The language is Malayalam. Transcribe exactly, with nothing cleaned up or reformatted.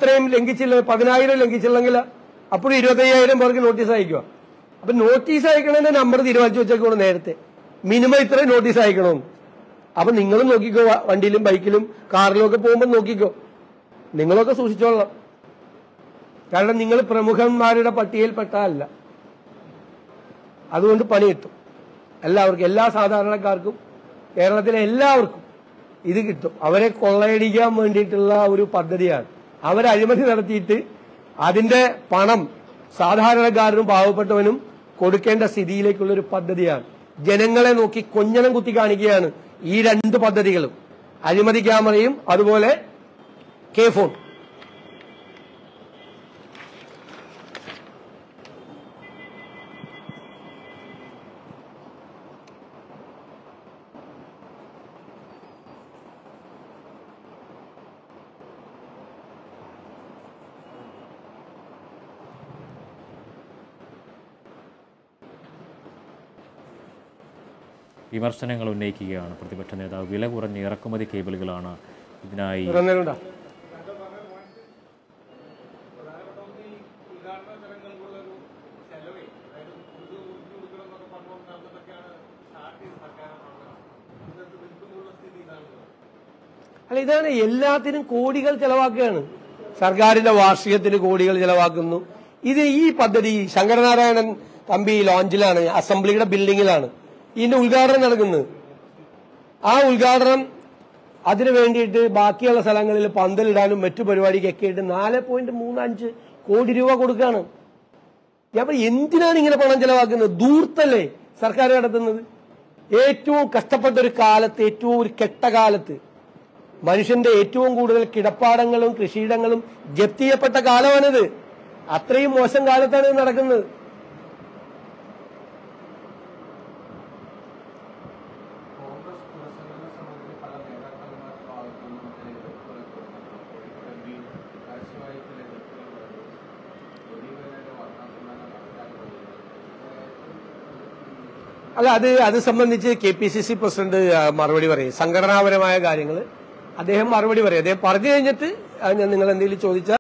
ഇത്രയും ലംഘിച്ചില്ല, പതിനായിരം ലംഘിച്ചില്ലെങ്കിൽ അപ്പോഴും ഇരുപത്തയ്യായിരം പേർക്ക് നോട്ടീസ് അയക്കുക. അപ്പൊ നോട്ടീസ് അയക്കണതിന്റെ നമ്പർ തീരുമാനിച്ചു വെച്ചേക്കണം നേരത്തെ, മിനിമം ഇത്രയും നോട്ടീസ് അയക്കണമെന്ന്. അപ്പൊ നിങ്ങളും നോക്കിക്കോ, വണ്ടിയിലും ബൈക്കിലും കാറിലും ഒക്കെ പോകുമ്പോൾ നോക്കിക്കോ, നിങ്ങളൊക്കെ സൂക്ഷിച്ചോളാം. കാരണം നിങ്ങൾ പ്രമുഖന്മാരുടെ പട്ടികയിൽപ്പെട്ടല്ല. അതുകൊണ്ട് പണി കിട്ടും എല്ലാവർക്കും, എല്ലാ സാധാരണക്കാർക്കും, കേരളത്തിലെ എല്ലാവർക്കും ഇത് കിട്ടും. അവരെ കൊള്ളയടിക്കാൻ വേണ്ടിയിട്ടുള്ള ഒരു പദ്ധതിയാണ്. അവരെ അഴിമതി നടത്തിയിട്ട് അതിന്റെ പണം സാധാരണക്കാരനും പാവപ്പെട്ടവനും കൊടുക്കേണ്ട സ്ഥിതിയിലേക്കുള്ള ഒരു പദ്ധതിയാണ്. ജനങ്ങളെ നോക്കി കൊഞ്ഞനം കുത്തി കാണിക്കുകയാണ് ഈ രണ്ട് പദ്ധതികളും, അഴിമതി ക്യാമറയും അതുപോലെ കെ ഫോൺ. വിമർശനങ്ങൾ ഉന്നയിക്കുകയാണ് പ്രതിപക്ഷ നേതാവ്. വില കുറഞ്ഞ ഇറക്കുമതി കേബിളുകളാണ് ഇതിനായി. അല്ല, ഇതാണ് എല്ലാത്തിനും കോടികൾ ചെലവാക്കുകയാണ്. സർക്കാരിന്റെ വാർഷികത്തിന് കോടികൾ ചെലവാക്കുന്നു. ഇത് ഈ പദ്ധതി ശങ്കരനാരായണൻ തമ്പി ലോഞ്ചിലാണ്, അസംബ്ലിയുടെ ബിൽഡിങ്ങിലാണ് ഇതിന്റെ ഉദ്ഘാടനം നടക്കുന്നത്. ആ ഉദ്ഘാടനം അതിനു വേണ്ടിയിട്ട് ബാക്കിയുള്ള സ്ഥലങ്ങളിൽ പന്തലിടാനും മറ്റു പരിപാടിക്കൊക്കെ ആയിട്ട് നാല് പോയിന്റ് മൂന്ന് അഞ്ച് കോടി രൂപ കൊടുക്കുകയാണ്. അപ്പൊ എന്തിനാണ് ഇങ്ങനെ പണം ചെലവാക്കുന്നത്? ധൂർത്തല്ലേ സർക്കാർ നടത്തുന്നത്? ഏറ്റവും കഷ്ടപ്പെട്ട ഒരു കാലത്ത്, ഏറ്റവും ഒരു കെട്ടകാലത്ത്, മനുഷ്യന്റെ ഏറ്റവും കൂടുതൽ കിടപ്പാടങ്ങളും കൃഷിയിടങ്ങളും ജപ്തി ചെയ്യപ്പെട്ട കാലമാണിത്. അത്രയും മോശം കാലത്താണ് ഇത് നടക്കുന്നത്. അല്ല, അത് അത് സംബന്ധിച്ച് K P C C president മറുപടി പറയും. സംഘടനാപരമായ കാര്യങ്ങൾ അദ്ദേഹം മറുപടി പറയും. അദ്ദേഹം പറഞ്ഞു കഴിഞ്ഞിട്ട് നിങ്ങൾ എന്തെങ്കിലും ചോദിച്ചാൽ